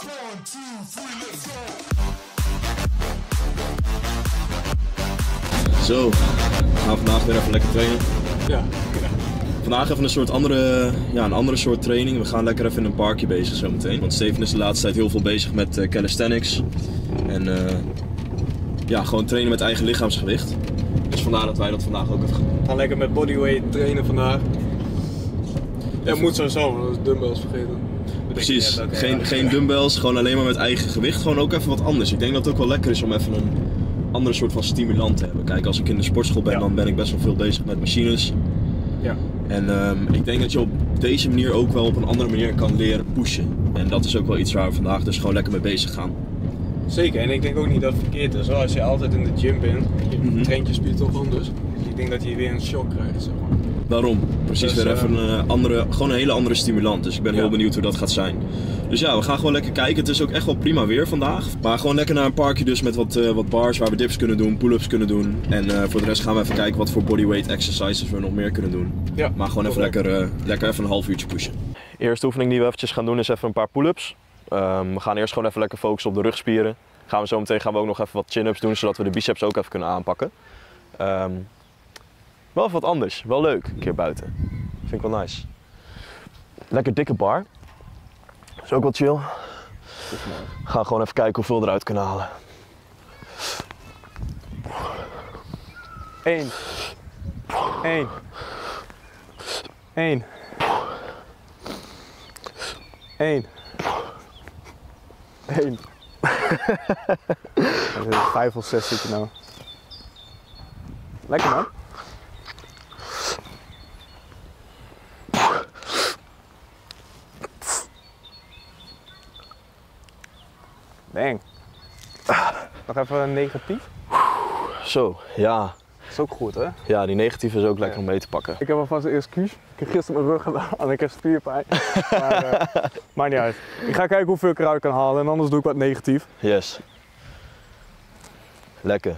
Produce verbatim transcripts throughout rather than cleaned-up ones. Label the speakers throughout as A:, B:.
A: Zo, we gaan vandaag weer even lekker trainen.
B: Ja.
A: Vandaag even een soort andere, ja, een andere soort training. We gaan lekker even in een parkje bezig zometeen. Want Steven is de laatste tijd heel veel bezig met uh, calisthenics. En uh, ja, gewoon trainen met eigen lichaamsgewicht. Dus vandaar dat wij dat vandaag ook even gaan.
B: We gaan lekker met bodyweight trainen vandaag. Ja, moet sowieso, dat is dumbbells vergeten.
A: Precies, okay, geen, ja. geen dumbbells, gewoon alleen maar met eigen gewicht. Gewoon ook even wat anders. Ik denk dat het ook wel lekker is om even een andere soort van stimulant te hebben. Kijk, als ik in de sportschool ben, ja. dan ben ik best wel veel bezig met machines.
B: Ja.
A: En um, ik denk dat je op deze manier ook wel op een andere manier kan leren pushen. En dat is ook wel iets waar we vandaag dus gewoon lekker mee bezig gaan.
B: Zeker, en ik denk ook niet dat het verkeerd is. Als je altijd in de gym bent, je mm-hmm. traint je spier toch anders. Ik denk dat je weer een shock krijgt, zeg maar.
A: Daarom, precies dus, weer even een uh, andere, gewoon een hele andere stimulant. Dus ik ben ja. heel benieuwd hoe dat gaat zijn. Dus ja, we gaan gewoon lekker kijken. Het is ook echt wel prima weer vandaag. Maar gewoon lekker naar een parkje dus met wat, uh, wat bars waar we dips kunnen doen, pull-ups kunnen doen. En uh, voor de rest gaan we even kijken wat voor bodyweight exercises we nog meer kunnen doen. Ja, maar gewoon even lekker, uh, lekker even een half uurtje pushen. De eerste oefening die we eventjes gaan doen is even een paar pull-ups. Um, we gaan eerst gewoon even lekker focussen op de rugspieren. Gaan we zo meteen gaan we ook nog even wat chin-ups doen, zodat we de biceps ook even kunnen aanpakken. Um, wel even wat anders, wel leuk, een keer buiten. Vind ik wel nice. Lekker dikke bar. Is ook wel chill. Ga gewoon even kijken hoeveel we eruit kunnen halen.
B: Eén. Eén. Eén. Eén. Eén. Vijf of zes zit je nou. Lekker man. Dang. Nog even een negatief.
A: Zo, ja.
B: Dat is ook goed hè?
A: Ja, die negatief is ook lekker ja. om mee te pakken.
B: Ik heb alvast een excuus. Ik heb gisteren mijn rug gedaan en ik heb spierpijn. Maar uh, maakt niet uit. Ik ga kijken hoeveel ik eruit kan halen en anders doe ik wat negatief.
A: Yes. Lekker.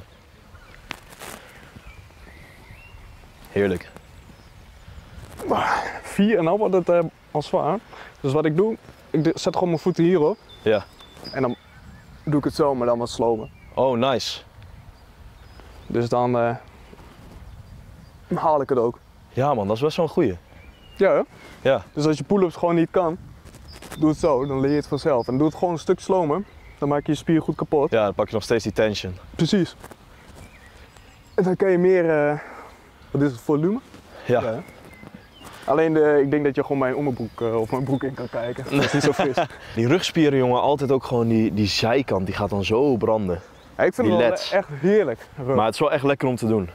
A: Heerlijk.
B: Vier en dan wordt het uh, al zwaar. Dus wat ik doe, ik zet gewoon mijn voeten hierop.
A: Ja.
B: En dan doe ik het zo, maar dan wat slomer.
A: Oh, nice.
B: Dus dan uh, haal ik het ook.
A: Ja man, dat is best wel een goeie.
B: Ja hè?
A: Ja.
B: Dus als je pull-ups gewoon niet kan, doe het zo, dan leer je het vanzelf. En doe het gewoon een stuk slomer, dan maak je je spier goed kapot.
A: Ja, dan pak je nog steeds die tension.
B: Precies. En dan kan je meer, uh, wat is het, volume?
A: Ja.
B: Ja. Alleen de, ik denk dat je gewoon mijn onderbroek uh, of mijn broek in kan kijken. Dat is niet zo fris.
A: Die rugspieren jongen, altijd ook gewoon die, die zijkant, die gaat dan zo branden.
B: Ja, ik vind
A: die
B: het wel
A: leds.
B: echt heerlijk. Rug.
A: Maar het is wel echt lekker om te doen.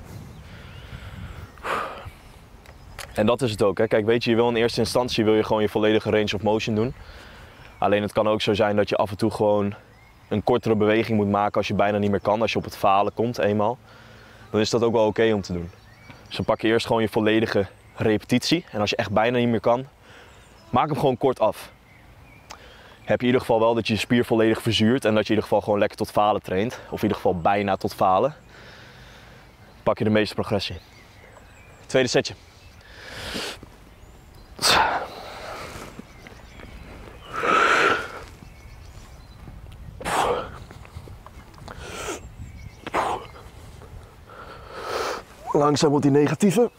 A: En dat is het ook hè. Kijk, weet je, je wil in eerste instantie wil je gewoon je volledige range of motion doen. Alleen het kan ook zo zijn dat je af en toe gewoon een kortere beweging moet maken als je bijna niet meer kan. Als je op het falen komt eenmaal. Dan is dat ook wel oké okay om te doen. Dus dan pak je eerst gewoon je volledige repetitie. En als je echt bijna niet meer kan, maak hem gewoon kort af. Heb je in ieder geval wel dat je je spier volledig verzuurt en dat je in ieder geval gewoon lekker tot falen traint. Of in ieder geval bijna tot falen. Pak je de meeste progressie. Tweede setje. Langzaam op die negatieve.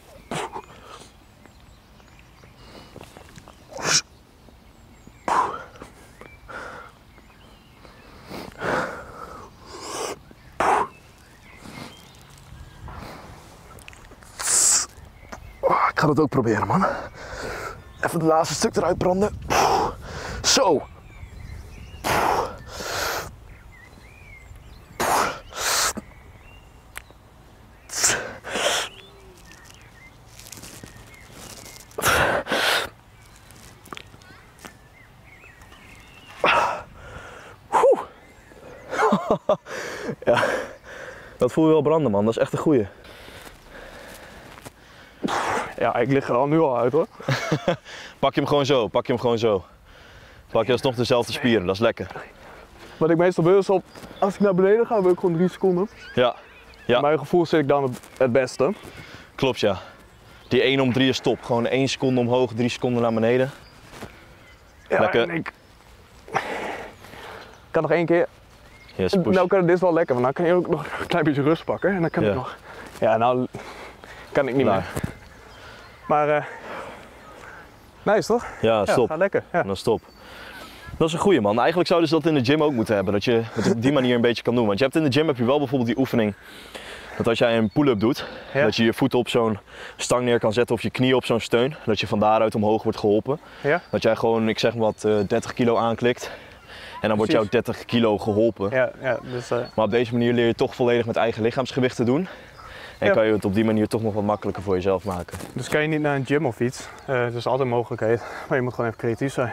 A: Ik ga dat ook proberen, man. Even het laatste stuk eruit branden. Zo. Ja, dat voel je wel branden, man. Dat is echt een goeie.
B: Ja, ik lig er al nu al uit, hoor.
A: Pak je hem gewoon zo, pak je hem gewoon zo. Pak je alsnog dezelfde spieren, dat is lekker.
B: Wat ik meestal wil is op, als ik naar beneden ga, wil ik gewoon drie seconden.
A: Ja. Ja.
B: In mijn gevoel zit ik dan het beste.
A: Klopt, ja. Die één om drie is top. Gewoon één seconde omhoog, drie seconden naar beneden.
B: Ja,
A: lekker.
B: en ik... kan nog één keer.
A: Yes, push.
B: Nou kan dit is wel lekker, want dan kan je ook nog een klein beetje rust pakken. En dan kan
A: ja.
B: ik nog... Ja, nou kan ik niet
A: Klaar.
B: meer. Maar, uh, nice toch?
A: Ja, stop.
B: Ja, gaat lekker. Ja.
A: Dan stop. Dat is een goeie man. Eigenlijk zouden ze dat in de gym ook moeten hebben. Dat je het op die manier een beetje kan doen. Want je hebt in de gym heb je wel bijvoorbeeld die oefening. Dat als jij een pull-up doet, ja. dat je je voeten op zo'n stang neer kan zetten of je knieën op zo'n steun. Dat je van daaruit omhoog wordt geholpen.
B: Ja. Dat
A: jij gewoon, ik zeg maar wat, uh, dertig kilo aanklikt. En dan wordt jouw dertig kilo geholpen.
B: Ja, ja, dus, uh...
A: Maar op deze manier leer je toch volledig met eigen lichaamsgewicht te doen. En ja. kan je het op die manier toch nog wat makkelijker voor jezelf maken.
B: Dus kan je niet naar een gym of iets. Uh, dat is altijd een mogelijkheid. Maar je moet gewoon even creatief zijn.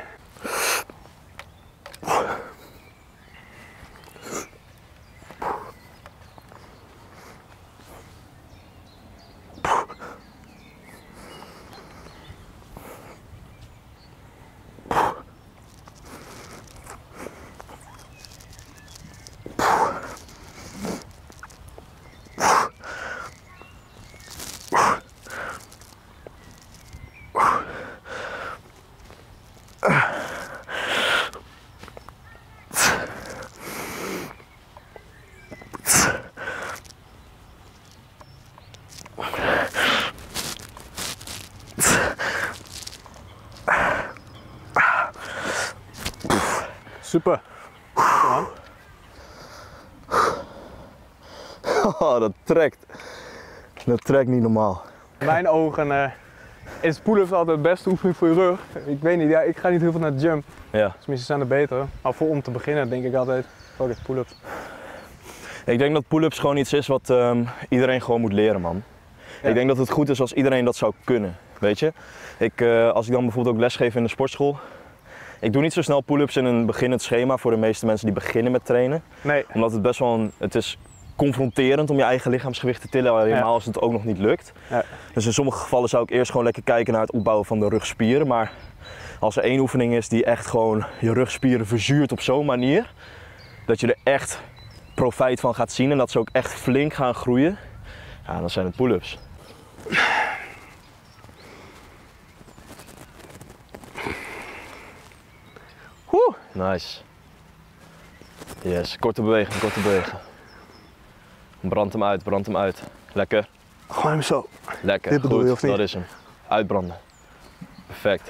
B: Super. Kom
A: oh, dat trekt. Dat trekt niet normaal.
B: In mijn ogen uh, is pull-ups altijd de beste oefening voor je rug. Ik weet niet, ja, ik ga niet heel veel naar de gym.
A: Ja.
B: Tenminste zijn er beter. Maar voor om te beginnen denk ik altijd, oh dit pull-ups.
A: Ik denk dat pull-ups gewoon iets is wat um, iedereen gewoon moet leren, man. Ja. Ik denk dat het goed is als iedereen dat zou kunnen, weet je. Ik, uh, als ik dan bijvoorbeeld ook lesgeef in de sportschool. Ik doe niet zo snel pull-ups in een beginnend schema voor de meeste mensen die beginnen met trainen.
B: Nee.
A: Omdat het best wel een, het is confronterend om je eigen lichaamsgewicht te tillen, helemaal ja. als het ook nog niet lukt.
B: Ja.
A: Dus in sommige gevallen zou ik eerst gewoon lekker kijken naar het opbouwen van de rugspieren. Maar als er één oefening is die echt gewoon je rugspieren verzuurt op zo'n manier, dat je er echt profijt van gaat zien en dat ze ook echt flink gaan groeien, ja, dan zijn het pull-ups.
B: Woe.
A: Nice. Yes, korte beweging, korte beweging. Brand hem uit, brand hem uit. Lekker.
B: Gooi hem zo.
A: Lekker,
B: dit bedoel
A: goed,
B: je of niet?
A: Dat is hem. Uitbranden. Perfect.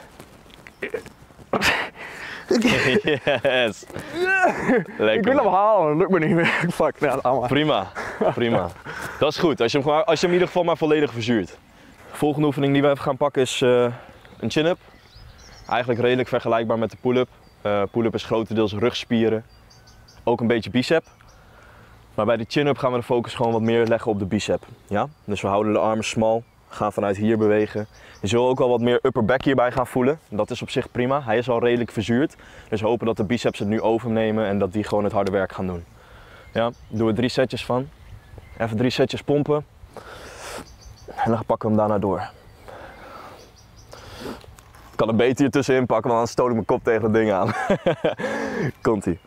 A: Yes. Lekker.
B: Ik wil hem halen, dat lukt me niet meer. Fuck, ja, allemaal.
A: Prima, prima. Dat is goed, als je, hem, als je hem in ieder geval maar volledig verzuurt. De volgende oefening die we even gaan pakken is uh, een chin-up. Eigenlijk redelijk vergelijkbaar met de pull-up. Uh, pull-up is grotendeels rugspieren, ook een beetje bicep. Maar bij de chin-up gaan we de focus gewoon wat meer leggen op de bicep. Ja? Dus we houden de armen smal, gaan vanuit hier bewegen. Je zult ook al wat meer upper back hierbij gaan voelen. Dat is op zich prima, hij is al redelijk verzuurd. Dus we hopen dat de biceps het nu overnemen en dat die gewoon het harde werk gaan doen. Ja, doen we drie setjes van. Even drie setjes pompen. En dan pakken we hem daarna door. Ik kan er beter hier tussenin pakken, want dan stoot ik mijn kop tegen dat ding aan. Komt-ie.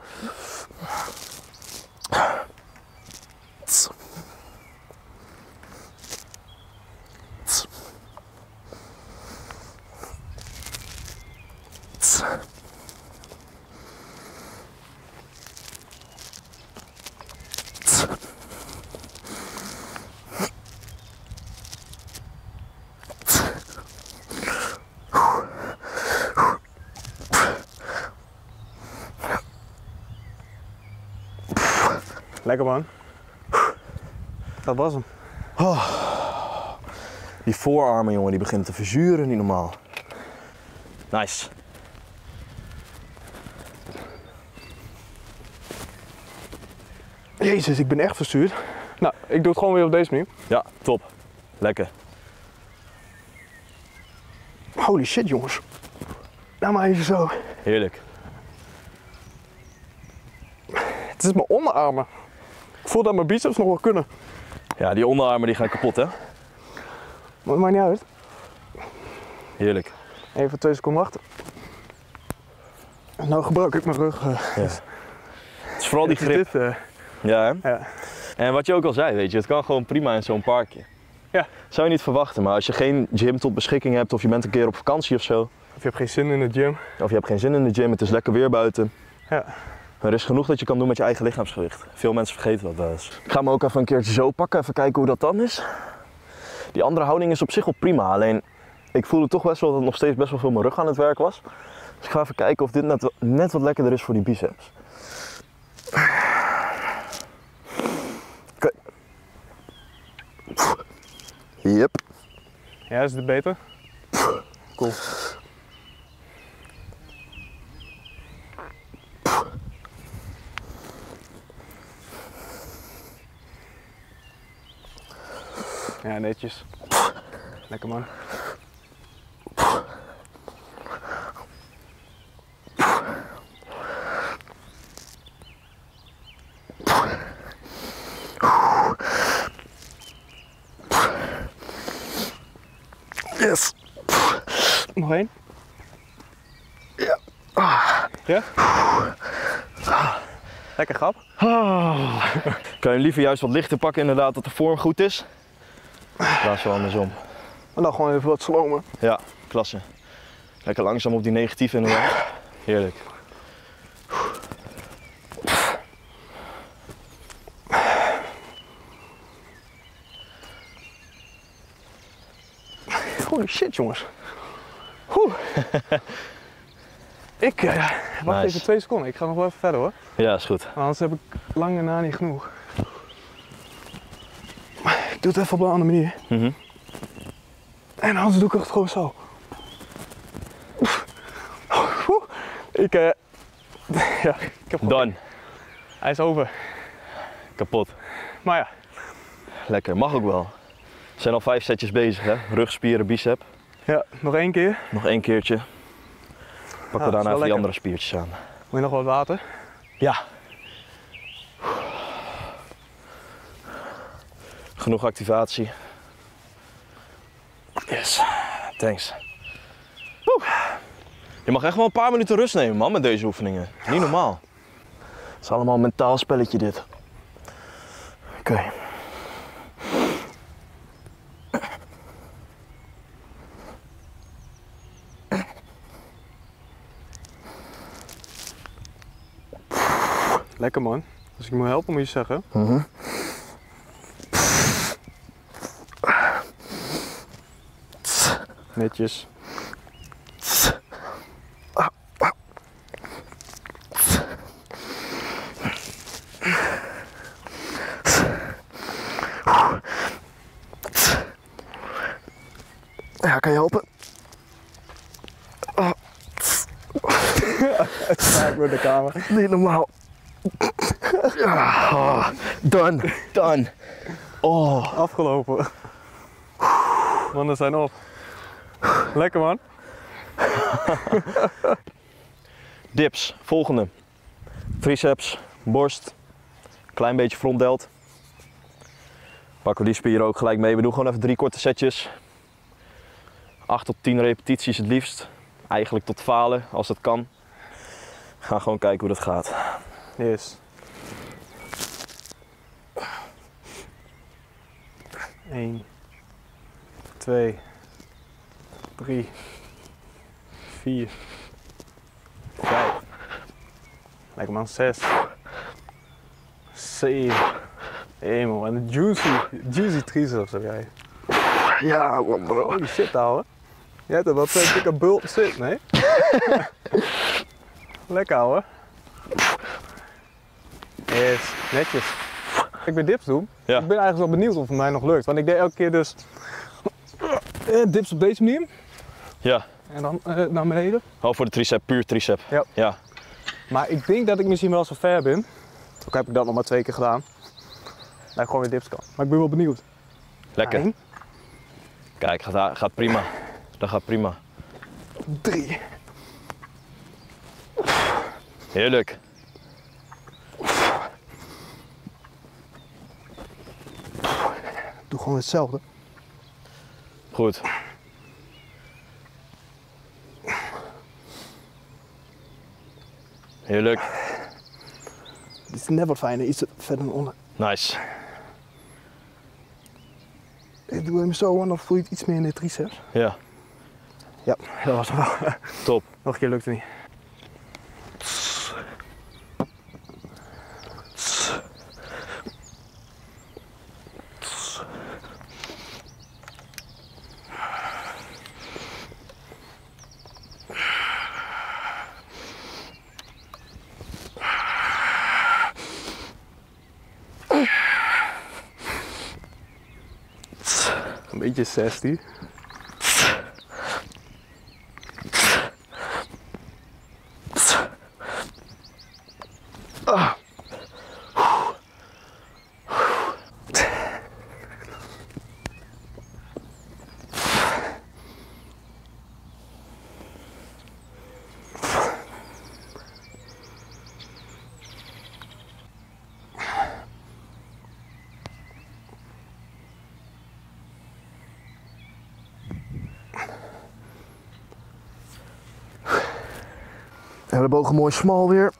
B: Lekker man. Dat was hem.
A: Oh. Die voorarmen jongen, die beginnen te verzuren, niet normaal. Nice.
B: Jezus, ik ben echt verstuurd. Nou, ik doe het gewoon weer op deze manier.
A: Ja, top. Lekker.
B: Holy shit jongens. Nou maar even zo.
A: Heerlijk.
B: Het is mijn onderarmen. Ik voel dat mijn biceps nog wel kunnen.
A: Ja, die onderarmen die gaan kapot hè.
B: Maar het maakt niet uit.
A: Heerlijk.
B: Even twee seconden wachten. En nou gebruik ik mijn rug. Uh,
A: ja. Het is vooral die grip.
B: Dit, uh...
A: Ja, hè?
B: Ja.
A: En wat je ook al zei, weet je, het kan gewoon prima in zo'n parkje.
B: Ja.
A: Zou je niet verwachten, maar als je geen gym tot beschikking hebt of je bent een keer op vakantie of zo.
B: Of je hebt geen zin in de gym.
A: Of je hebt geen zin in de gym, het is lekker weer buiten.
B: Ja.
C: Er is genoeg dat je kan doen met je eigen lichaamsgewicht. Veel mensen vergeten dat wel eens. Ik ga me ook even een keertje zo pakken, even kijken hoe dat dan is. Die andere houding is op zich wel prima, alleen ik voelde toch best wel dat nog steeds best wel veel mijn rug aan het werk was. Dus ik ga even kijken of dit net, net wat lekkerder is voor die biceps. Oké. Okay. Yep.
B: Ja, is dit beter? Cool. Ja, netjes. Lekker man.
C: Yes.
B: Nog één?
C: Ja.
B: Ja? Lekker grap.
C: Kan je liever juist wat lichter pakken inderdaad, dat de vorm goed is? In plaats van andersom.
B: En dan gewoon even wat slomen.
C: Ja, klasse. Lekker langzaam op die negatieve inderdaad. Heerlijk.
B: Holy shit jongens. Oeh. Ik, uh, wacht
C: Nice.
B: even twee seconden, ik ga nog wel even verder hoor.
C: Ja, is goed.
B: Want anders heb ik lang en na niet genoeg. Ik doe het even op een andere manier.
C: Mhm.
B: En anders doe ik het gewoon zo. Oeh. Ik, uh, ja, ik heb gewoon...
C: Done.
B: Hij is over.
C: Kapot.
B: Maar ja.
C: Lekker, mag ook wel. We zijn al vijf setjes bezig hè. Rugspieren, bicep.
B: Ja, nog één keer.
C: Nog één keertje. Pakken we
B: Ja, dat is
C: daarna
B: wel
C: even die
B: lekker.
C: andere spiertjes aan.
B: Wil je nog wat water?
C: Ja. Genoeg activatie. Yes. Thanks. Woe. Je mag echt wel een paar minuten rust nemen man met deze oefeningen. Niet normaal. Het is allemaal een mentaal spelletje dit. Oké. Okay.
B: Lekker man. Als ik je moet helpen moet je zeggen.
C: Mm-hmm.
B: Netjes.
C: Ja, kan je helpen? Oh.
B: Sta ik weer de kamer.
C: Niet normaal. Ja, oh. Done, done. Oh.
B: Afgelopen. Mannen zijn op. Lekker man.
C: Dips, volgende. Triceps, borst, klein beetje frontdelt. Pakken we die spieren ook gelijk mee. We doen gewoon even drie korte setjes. acht tot tien repetities het liefst. Eigenlijk tot falen als het kan. We gaan gewoon kijken hoe dat gaat.
B: Yes. één, twee, drie, vier, vijf. Lekker man, zes, zeven. Hé man, wat een juicy, juicy triceps heb jij.
C: Ja, man bro.
B: Holy shit ouwe. Jij hebt er wat een dikke bult zit, nee? Lekker ouwe. Yes, netjes. Ik ben dips doen.
C: Ja.
B: Ik ben eigenlijk wel benieuwd of het mij nog lukt. Want ik deed elke keer dus eh, dips op deze manier.
C: Ja.
B: En dan uh, naar beneden.
C: Oh, voor de tricep, puur tricep.
B: Ja.
C: Ja.
B: Maar ik denk dat ik misschien wel zo ver ben. Ook heb ik dat nog maar twee keer gedaan. Dat ik gewoon weer dips kan. Maar ik ben wel benieuwd.
C: Lekker.
B: Eén,
C: Kijk, gaat, gaat prima. Dat gaat prima.
B: drie.
C: Heerlijk.
B: Doe gewoon hetzelfde.
C: Goed. Heerlijk.
B: Dit is net wat fijner, iets verder naar onder.
C: Nice.
B: Ik doe hem zo en dan voel je het iets meer in de triceps.
C: Ja,
B: Ja, dat was hem wel.
C: top.
B: Nog een keer lukt het niet. Een beetje zestig. Ah.
C: Ellebogen mooi smal weer.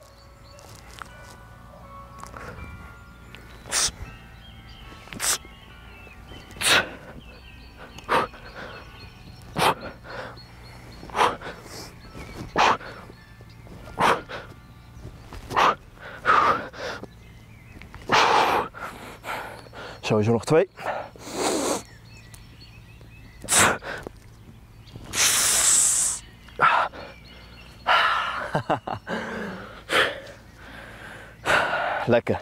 C: Sowieso nog twee. Lekker.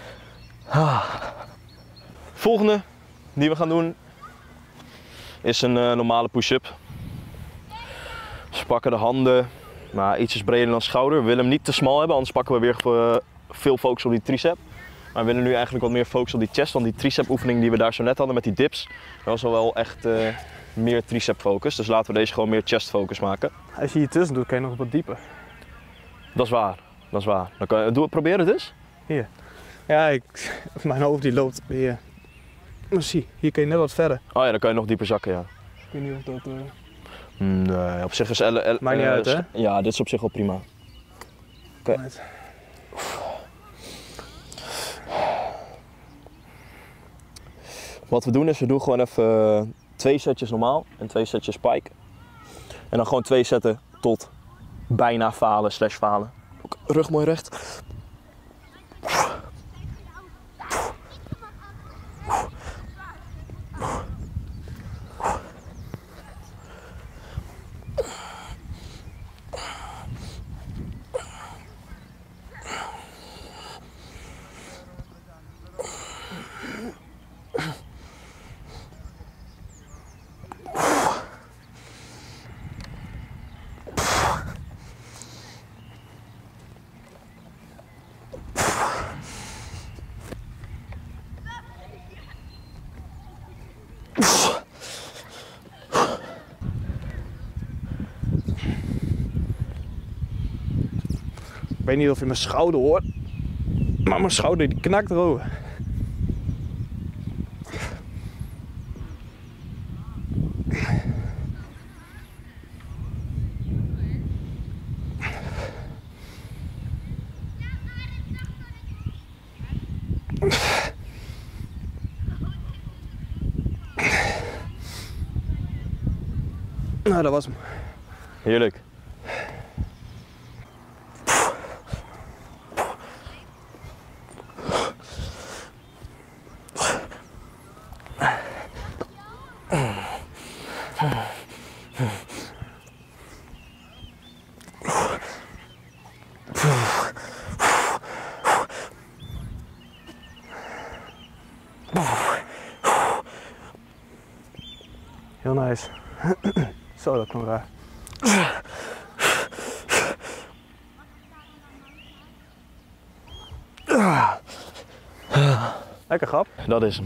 C: Volgende die we gaan doen is een uh, normale push-up. Dus we pakken de handen maar ietsjes breder dan schouder. We willen hem niet te smal hebben, anders pakken we weer uh, veel focus op die tricep. Maar we willen nu eigenlijk wat meer focus op die chest, want die tricep oefening die we daar zo net hadden met die dips, dat was al wel echt uh, meer tricep focus. Dus laten we deze gewoon meer chest focus maken.
B: Als je hier tussen doet, kan je nog wat dieper.
C: Dat is waar, dat is waar. Dan kan je, doe, probeer het eens.
B: Hier. Ja, ik, mijn hoofd die loopt hier. Maar zie, hier kun je net wat verder.
C: Oh ja, dan kan je nog dieper zakken, ja.
B: Ik weet niet of dat... Uh...
C: Nee, op zich is... L, L,
B: Maakt niet
C: uh,
B: uit, hè?
C: Ja, dit is op zich wel prima. Oké. Okay. Wat we doen is, we doen gewoon even uh, twee setjes normaal en twee setjes spike. En dan gewoon twee zetten tot bijna falen slash falen. Rug mooi recht.
B: Ik weet niet of je mijn schouder hoort, maar mijn schouder die knakt erover. Nou, dat was hem.
C: Heerlijk.
B: Heel nice. Zo, dat kwam raar. Lekker grap.
C: Dat is hem.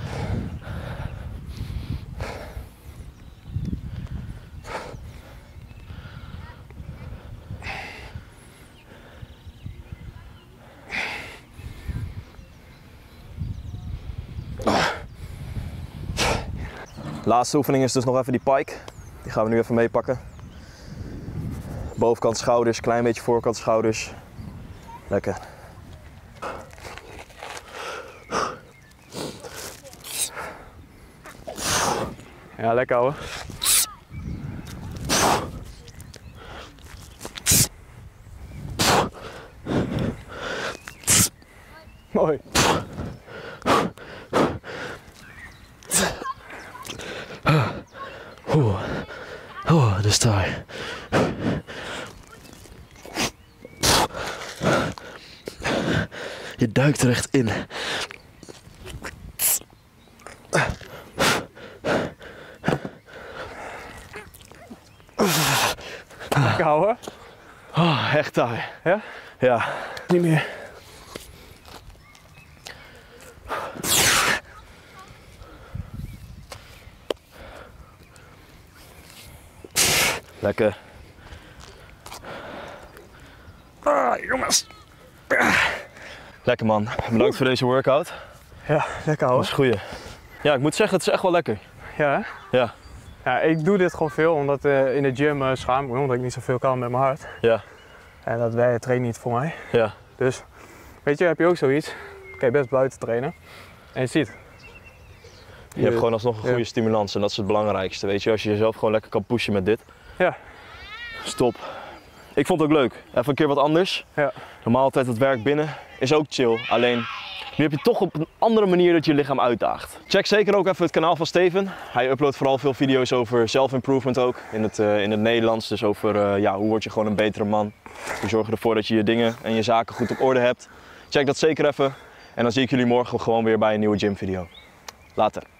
C: Laatste oefening is dus nog even die pike. Die gaan we nu even meepakken. Bovenkant schouders, klein beetje voorkant schouders. Lekker.
B: Ja, lekker hoor. Mooi.
C: Oeh, oh, dat is taai. Je duikt er echt in. echt taai.
B: Ja?
C: Ja.
B: Niet meer.
C: Lekker.
B: Ah, jongens.
C: Lekker man. Bedankt voor deze workout.
B: Ja, lekker
C: Dat
B: hoor.
C: was een goeie. Ja, ik moet zeggen, het is echt wel lekker.
B: Ja, hè?
C: Ja.
B: Ja, ik doe dit gewoon veel omdat uh, in de gym uh, schaam ik me omdat ik niet zoveel kan met mijn hart.
C: Ja.
B: En dat wij trainen niet voor mij.
C: Ja.
B: Dus, weet je, heb je ook zoiets. Kan je best buiten trainen. En je ziet.
C: Je hebt gewoon alsnog een goede
B: Ja.
C: stimulans en dat is het belangrijkste. Weet je, als je jezelf gewoon lekker kan pushen met dit.
B: Ja.
C: Stop. Ik vond het ook leuk. Even een keer wat anders.
B: Ja.
C: Normaal altijd het werk binnen is ook chill. Alleen nu heb je toch op een andere manier dat je je lichaam uitdaagt. Check zeker ook even het kanaal van Steven. Hij uploadt vooral veel video's over self-improvement ook. In het, uh, in het Nederlands. Dus over uh, ja, hoe word je gewoon een betere man. Hoe zorg je ervoor dat je je dingen en je zaken goed op orde hebt. Check dat zeker even. En dan zie ik jullie morgen gewoon weer bij een nieuwe gym video. Later.